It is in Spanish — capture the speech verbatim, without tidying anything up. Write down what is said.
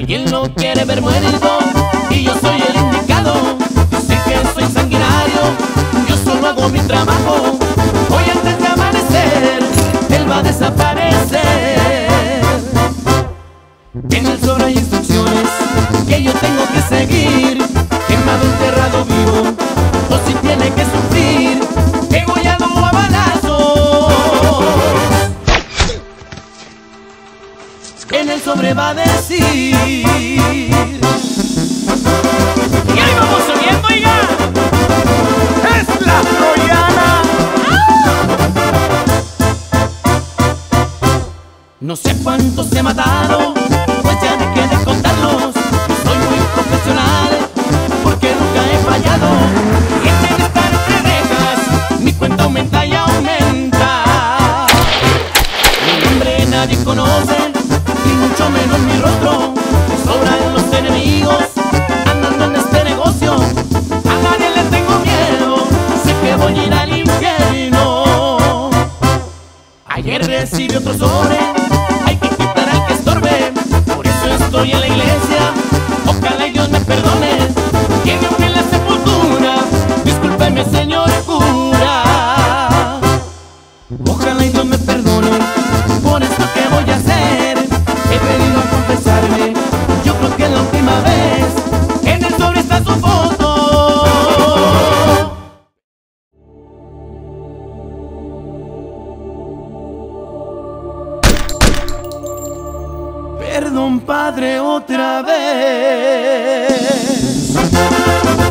alguien lo quiere ver muerto y yo soy el indicado. Sé que soy sanguinario, yo solo hago mi trabajo. Hoy antes de amanecer, él va a desaparecer. En el sobre hay instrucciones que yo tengo que seguir. Quemado, enterrado vivo, o si tiene que sufrir, degollado a balazos. En el sobre va a decir. Y ahí vamos subiendo, oiga. ¡Es la troyana! No sé cuántos se mataron, pues ya dejé de contarlos. Soy muy profesional, porque nunca he fallado. Y en estar entre rejas, mi cuenta aumenta y aumenta. Mi nombre nadie conoce, y mucho menos mi rostro. Sobran los enemigos, andando en este negocio. A nadie le tengo miedo, sé que voy a ir al infierno. Ayer recibí otro sobre, hay que quitar al que estorbe. Por eso estoy en la iglesia, ojalá y Dios me perdone. Tiene un en la sepultura, discúlpeme señor cura. Ojalá y Dios me perdone por esto que voy a hacer. He venido a confesarme, yo creo que es la última vez. En el sobre está su foto. Perdón, Padre, otra vez.